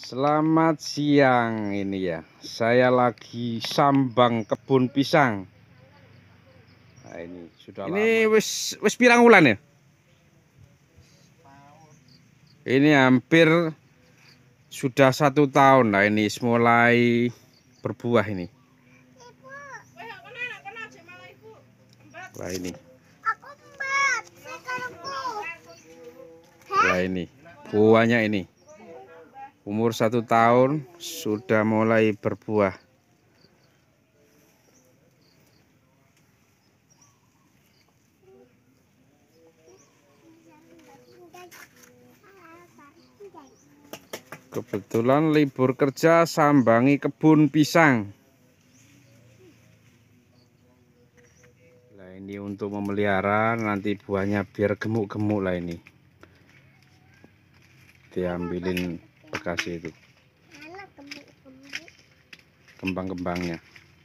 Selamat siang, ini ya. Saya lagi sambang kebun pisang. Nah, ini sudah ini lama. Wis pirang wulan ya? Ini hampir sudah 1 tahun. Nah, ini mulai berbuah ini. Nah, ini. Nah, ini buahnya ini. Umur 1 tahun sudah mulai berbuah. Kebetulan libur kerja sambangi kebun pisang. Nah, ini untuk memelihara nanti buahnya biar gemuk-gemuk lah ini. Diambilin bekas itu. Kembang-kembangnya.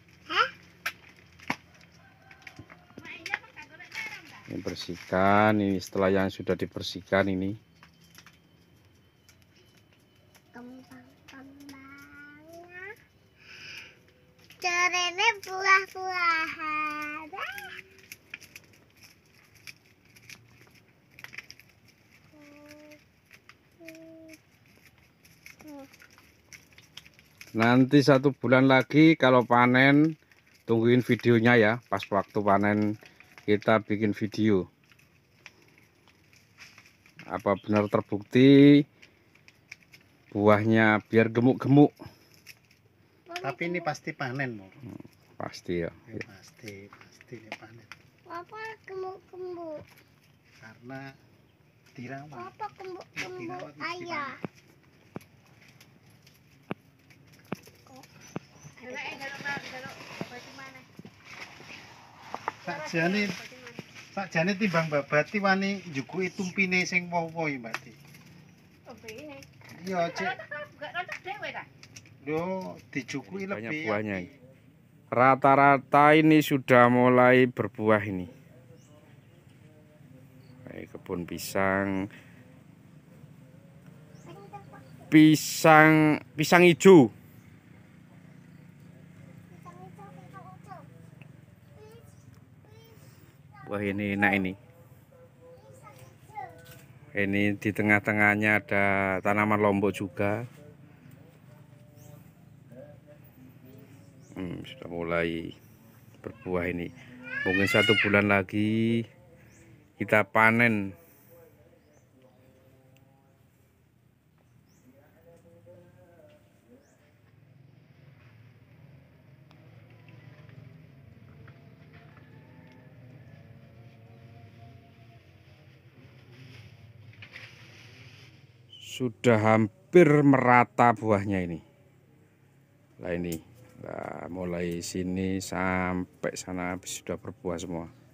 Ini bersihkan, ini setelah yang sudah dibersihkan ini. Kembang-kembangnya. Caranya buah-buahan. Nanti 1 bulan lagi kalau panen, tungguin videonya ya. Pas waktu panen kita bikin video. Apa benar terbukti buahnya biar gemuk-gemuk? Tapi ini pasti panen, Mo. Pasti ya. Ya, pasti ini panen. Apa gemuk-gemuk? Karena dirawat. Apa gemuk-gemuk? Dirawat mesti Ayah. panen. Sakjane timbang babati wani njukuki tumpine sing wowo iki, Mbak Ti. Tumpine. Iya, Cek. Gak rontok dhewe ta? Lho, dijukuki Banyak lebih. buahnya ini. Rata-rata ini sudah mulai berbuah ini. Kayak kebun pisang. Pisang hijau. Wah, ini enak ini. Ini di tengah-tengahnya ada tanaman lombok juga. Sudah mulai berbuah ini. Mungkin 1 bulan lagi kita panen. Sudah hampir merata buahnya ini. Nah, ini. Nah, mulai sini sampai sana sudah berbuah semua.